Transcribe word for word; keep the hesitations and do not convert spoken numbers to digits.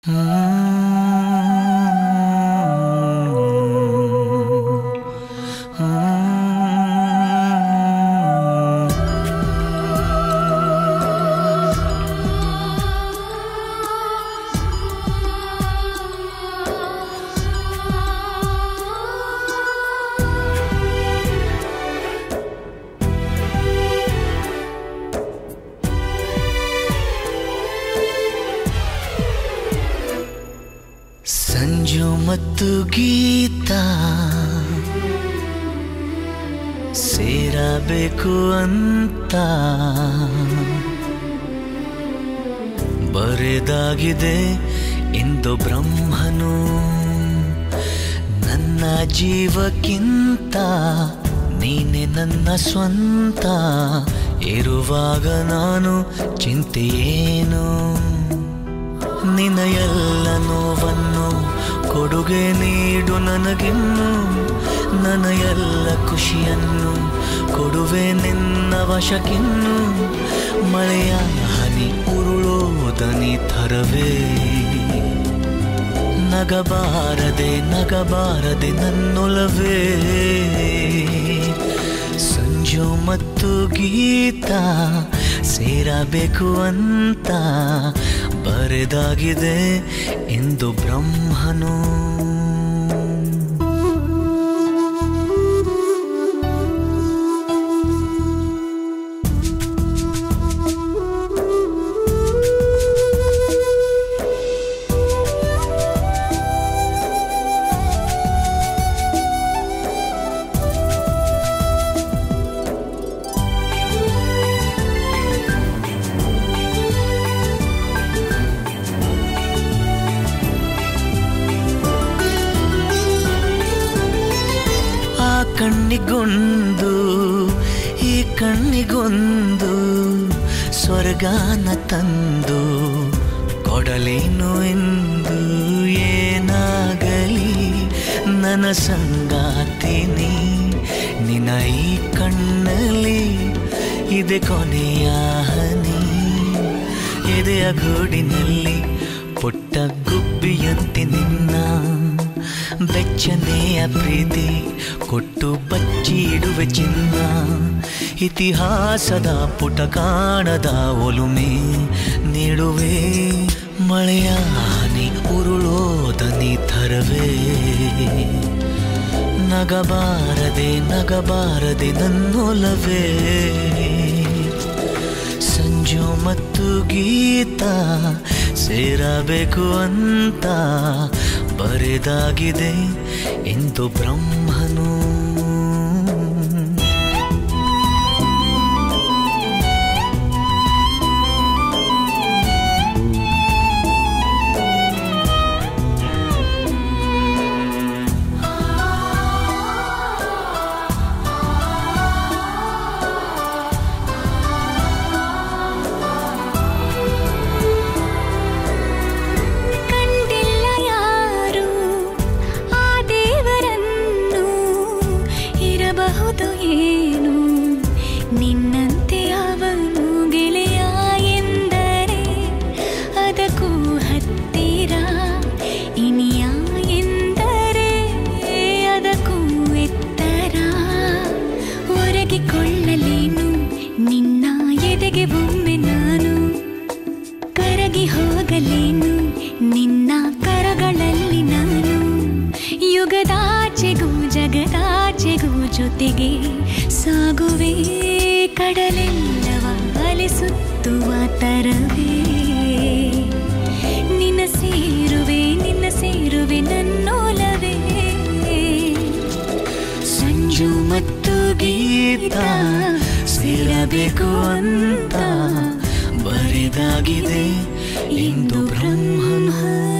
ಸಂಜು ಮತ್ತು ಗೀತಾ ಸೇರಬೇಕು ಅಂತ ಬರೆದಾಗಿದೆ ಇಂದು ಬ್ರಹ್ಮನು. ನನ್ನ ಜೀವಕ್ಕಿಂತ ನೀನೆ ನನ್ನ ಸ್ವಂತ ಇರುವಾಗ ನಾನು ಚಿಂತೆಯೇನು. ನಿನ್ನ ಎಲ್ಲ ನೋವನ್ನು ಕೊಡುಗೆ ನೀಡು ನನಗಿನ್ನು. ನನ್ನ ಎಲ್ಲ ಖುಷಿಯನ್ನು ಕೊಡುವೆ ನಿನ್ನ ವಶಕ್ಕಿನ್ನು. ಮಳೆಯ ಹನಿ ಉರುಳೋದನಿ ಥರವೇ ನಗಬಾರದೆ ನಗಬಾರದೆ ನನ್ನೊಲವೇ. ಸಂಜು ಮತ್ತು ಗೀತಾ ಸೇರಬೇಕು ಅಂತ ಬರೆದಾಗಿದೆ ಇಂದು ಬ್ರಹ್ಮನು. ಕಣ್ಣಿಗೊಂದು ಈ ಕಣ್ಣಿಗೊಂದು ಸ್ವರ್ಗಾನ ತಂದು ಕೊಡಲೇನು ಎಂದು. ಏನಾಗಲಿ ನನ್ನ ಸಂಗಾತಿನಿ ನಿನ್ನ ಈ ಕಣ್ಣಲ್ಲಿ ಇದೆ ಕೊನೆಯ ಹನಿ. ಎದೆಯ ಗೂಡಿನಲ್ಲಿ ಪುಟ್ಟ ಗುಬ್ಬಿಯಂತೆ ನಿನ್ನ ಬೆಚ್ಚನೆಯ ಪ್ರೀತಿ ಕೊಟ್ಟು ಬಚ್ಚಿಡುವೆ ಚಿನ್ನ. ಇತಿಹಾಸದ ಪುಟ ಕಾಣದ ಒಲುಮೆ ನೀಡುವೆ. ಮಳೆಯ ಹನಿ ಉರುಳೋದನಿ ಥರವೇ ನಗಬಾರದೆ ನಗಬಾರದೆ ನನ್ನೊಲವೇ. ಸಂಜು ಮತ್ತು ಗೀತಾ ಸೇರಬೇಕು ಅಂತ ಬರೆದಾಗಿದೆ ಇಂದು ಬ್ರಹ್ಮನು. ನಿನ್ನಂತೆ ಅವನು ಗೆಳೆಯ ಎಂದರೆ ಅದಕ್ಕೂ ಹತ್ತಿರ, ಇನಿಯ ಎಂದರೆ ಅದಕ್ಕೂ ಎತ್ತರ. ಒರಗಿಕೊಳ್ಳಲೇನು ನಿನ್ನ ಎದೆಗೆ ಒಮ್ಮೆ ನಾನು, ಕರಗಿ ಹೋಗಲೇನು ನಿನ್ನ ಕರಗಳಲ್ಲಿ ನಾನು. ಯುಗದಾಚೆಗೂ ಜಗದಾಚೆಗೂ ಜೊತೆಗೆ ಸಾಗುವೆ, ಕಡಲೆಲ್ಲವ ಅಲೆಸುತ್ತುವ ತರವೇ. ನಿನ್ನ ಸೇರುವೆ ನಿನ್ನ ಸೇರುವೆ ನನ್ನೊಲವೇ. ಸಂಜು ಮತ್ತು ಗೀತಾ ಸೇರಬೇಕು ಅಂತ ಬರೆದಾಗಿದೆ ಇಂದು ಬ್ರಹ್ಮನು.